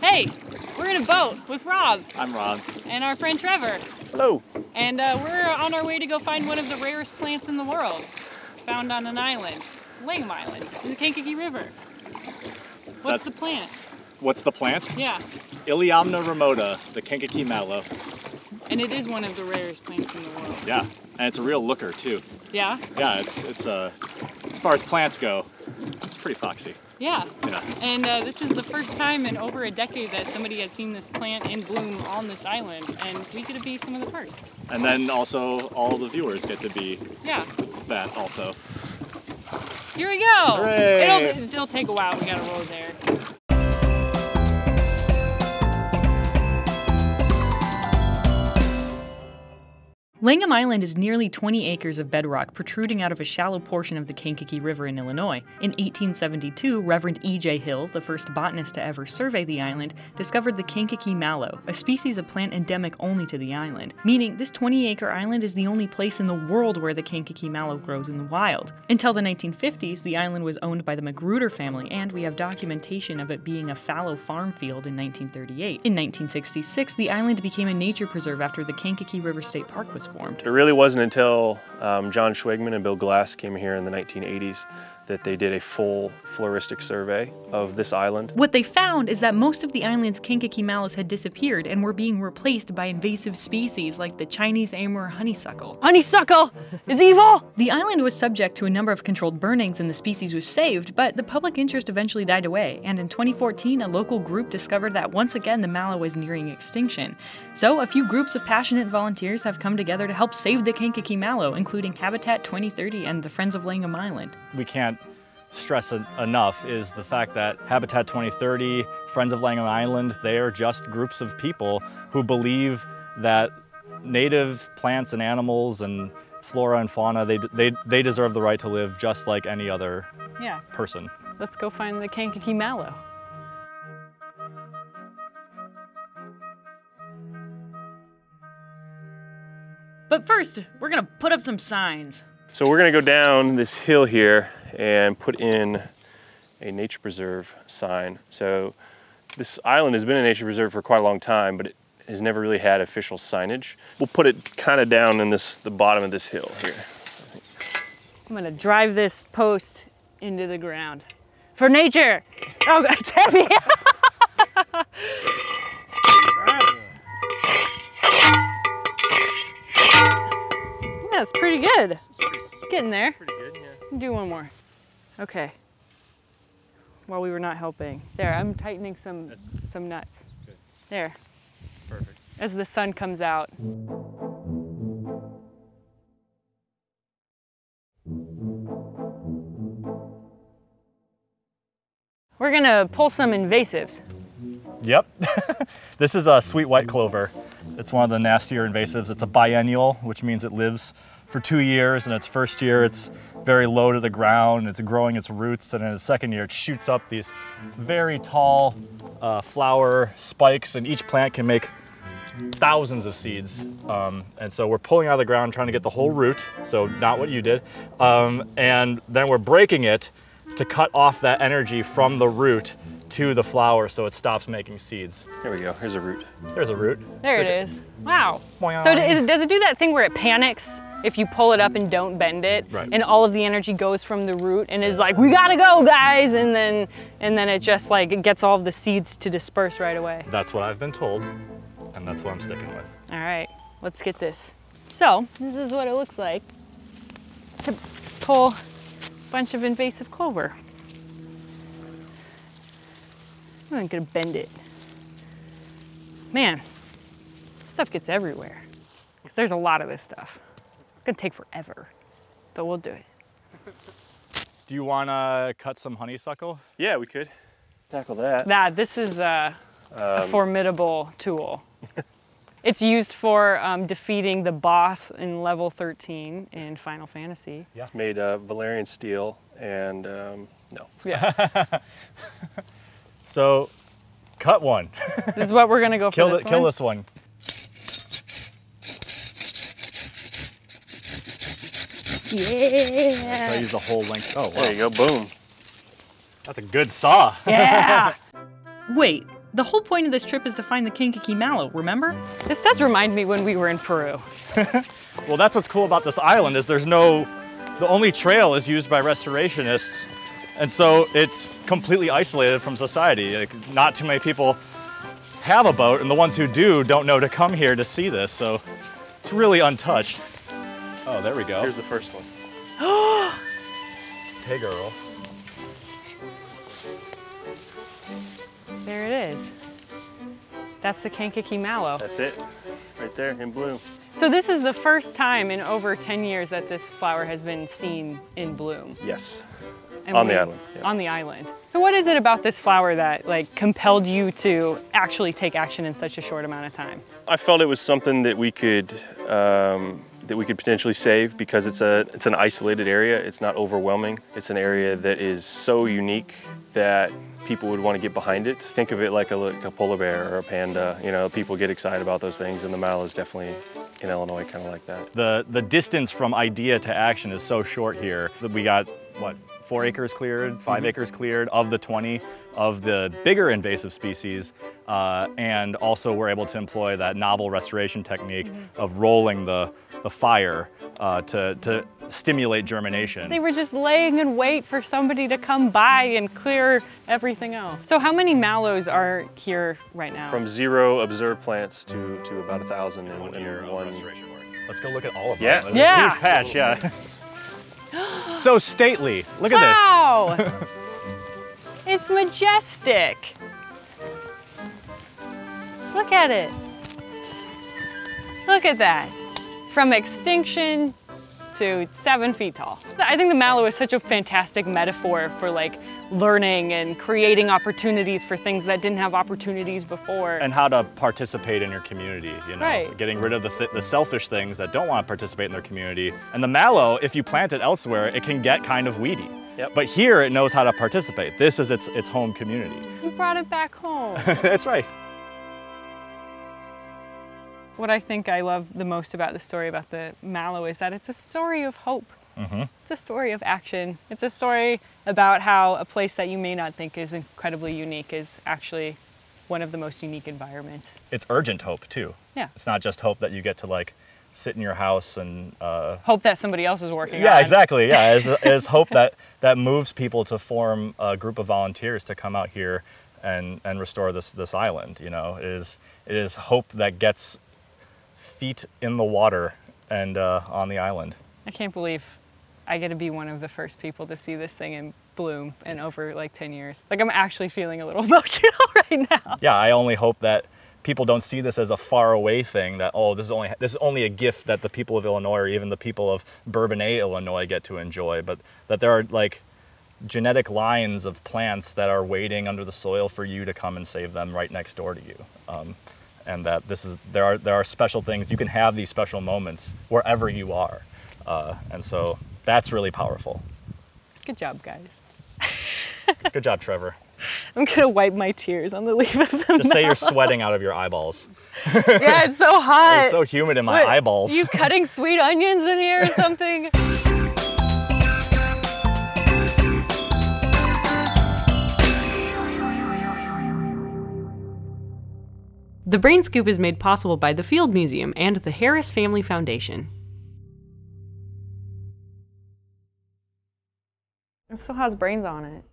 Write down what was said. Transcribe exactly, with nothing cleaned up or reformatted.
Hey, we're in a boat with Rob. I'm Rob. And our friend Trevor. Hello. And uh, we're on our way to go find one of the rarest plants in the world. It's found on an island, Langham Island, in the Kankakee River. What's That's, the plant? What's the plant? Yeah. Iliamna remota, the Kankakee Mallow. And it is one of the rarest plants in the world. Yeah, and it's a real looker too. Yeah? Yeah, it's, it's uh, as far as plants go, it's pretty foxy. Yeah. Yeah. And uh, this is the first time in over a decade that somebody has seen this plant in bloom on this island, and we get to be some of the first. And then also all the viewers get to be yeah. that also. Here we go! Hooray. It'll, it'll take a while, we gotta roll there. Langham Island is nearly twenty acres of bedrock protruding out of a shallow portion of the Kankakee River in Illinois. In eighteen seventy-two, Reverend E J Hill, the first botanist to ever survey the island, discovered the Kankakee Mallow, a species of plant endemic only to the island, meaning this twenty acre island is the only place in the world where the Kankakee Mallow grows in the wild. Until the nineteen fifties, the island was owned by the Magruder family, and we have documentation of it being a fallow farm field in nineteen thirty-eight. In nineteen sixty-six, the island became a nature preserve after the Kankakee River State Park was formed. It really wasn't until um, John Schwegman and Bill Glass came here in the nineteen eighties that they did a full floristic survey of this island. What they found is that most of the island's Kankakee mallows had disappeared and were being replaced by invasive species like the Chinese amur honeysuckle. Honeysuckle is evil! The island was subject to a number of controlled burnings and the species was saved, but the public interest eventually died away, and in twenty fourteen a local group discovered that once again the mallow was nearing extinction. So a few groups of passionate volunteers have come together to help save the Kankakee mallow, including Habitat twenty thirty and the Friends of Langham Island. We can't stress enough is the fact that Habitat twenty thirty, Friends of Langham Island, they are just groups of people who believe that native plants and animals and flora and fauna, they, they, they deserve the right to live just like any other yeah. person. Let's go find the Kankakee Mallow. But first, we're gonna put up some signs. So we're gonna go down this hill here and put in a nature preserve sign. So this island has been a nature preserve for quite a long time, but it has never really had official signage. We'll put it kind of down in this the bottom of this hill here. I'm gonna drive this post into the ground. For nature! Oh, it's heavy! Yeah, it's pretty good. Getting there. Pretty good, yeah. Do one more. Okay. While we were not helping. There, I'm tightening some That's some nuts. Good. There. Perfect. As the sun comes out. We're gonna pull some invasives. Yep. This is a sweet white clover. It's one of the nastier invasives. It's a biennial, which means it lives for two years. In its first year, it's very low to the ground. It's growing its roots, and in its second year, it shoots up these very tall uh, flower spikes, and each plant can make thousands of seeds. Um, and so we're pulling out of the ground, trying to get the whole root, so not what you did. Um, and then we're breaking it to cut off that energy from the root to the flower so it stops making seeds. There we go, here's a root. There's a root. There so it is. Wow. Boing. So does it, does it do that thing where it panics if you pull it up and don't bend it? Right. And all of the energy goes from the root and is like, we gotta go, guys! And then, and then it just like, it gets all of the seeds to disperse right away. That's what I've been told, and that's what I'm sticking with. All right, let's get this. So, this is what it looks like to pull a bunch of invasive clover. I'm gonna bend it. Man, stuff gets everywhere. There's a lot of this stuff. It's gonna take forever, but we'll do it. Do you wanna cut some honeysuckle? Yeah, we could tackle that. Nah, this is a, Um, a formidable tool. It's used for um, defeating the boss in level thirteen in Final Fantasy. Yeah. It's made of Valerian steel and um, no. Yeah. So, cut one. This is what we're gonna go for. Kill, this the, kill one. this one. Yeah. So I use the whole length. Oh, wow. There you go, boom. That's a good saw. Yeah. Wait, The whole point of this trip is to find the Kankakee Mallow, remember? This does remind me when we were in Peru. Well, that's what's cool about this island is there's no, the only trail is used by restorationists. And so it's completely isolated from society. Like, not too many people have a boat, and the ones who do don't know to come here to see this. So it's really untouched. Oh, there we go. Here's the first one. Hey, girl. There it is. That's the Kankakee Mallow. That's it, right there in bloom. So this is the first time in over ten years that this flower has been seen in bloom. Yes, And on we- the island. Yeah. On the island. So what is it about this flower that like compelled you to actually take action in such a short amount of time? I felt it was something that we could um, that we could potentially save because it's a it's an isolated area. It's not overwhelming. It's an area that is so unique that people would want to get behind it. Think of it like a, like a polar bear or a panda. You know, people get excited about those things, and the mallow is definitely in Illinois kind of like that. The, the distance from idea to action is so short here that we got, what, four acres cleared, five mm-hmm. acres cleared of the twenty of the bigger invasive species. Uh, and also we're able to employ that novel restoration technique mm-hmm. of rolling the, the fire uh, to, to stimulate germination. They were just laying in wait for somebody to come by and clear everything else. So how many mallows are here right now? From zero observed plants to, to about a thousand in one year. One restoration work. Let's go look at all of yeah. them. Yeah. Huge patch, yeah. So stately. Look at wow. this. It's majestic. Look at it. Look at that. From extinction to seven feet tall. I think the mallow is such a fantastic metaphor for like learning and creating opportunities for things that didn't have opportunities before. And how to participate in your community, you know, right. Getting rid of the, th the selfish things that don't want to participate in their community. And the mallow, if you plant it elsewhere, it can get kind of weedy. Yep. But here it knows how to participate. This is its, its home community. You brought it back home. That's right. What I think I love the most about the story about the mallow is that it's a story of hope. Mm-hmm. It's a story of action. It's a story about how a place that you may not think is incredibly unique is actually one of the most unique environments. It's urgent hope too. Yeah. It's not just hope that you get to like sit in your house and uh, hope that somebody else is working yeah, on. exactly. Yeah, it's, it's hope that that moves people to form a group of volunteers to come out here and and restore this this island. You know, it is it is hope that gets feet in the water and uh, on the island. I can't believe I get to be one of the first people to see this thing in bloom in over like ten years. Like I'm actually feeling a little emotional right now. Yeah, I only hope that people don't see this as a far away thing, that, oh, this is only this is only a gift that the people of Illinois or even the people of Bourbonnais, Illinois get to enjoy, but that there are like genetic lines of plants that are waiting under the soil for you to come and save them right next door to you. Um, and that this is there are there are special things, you can have these special moments wherever you are. Uh, and so that's really powerful. Good job, guys. Good job, Trevor. I'm gonna wipe my tears on the leaf of the Just mallow. say you're sweating out of your eyeballs. Yeah, it's so hot. It's so humid in my What, eyeballs. You cutting sweet onions in here or something? The Brain Scoop is made possible by the Field Museum and the Harris Family Foundation. It still has brains on it.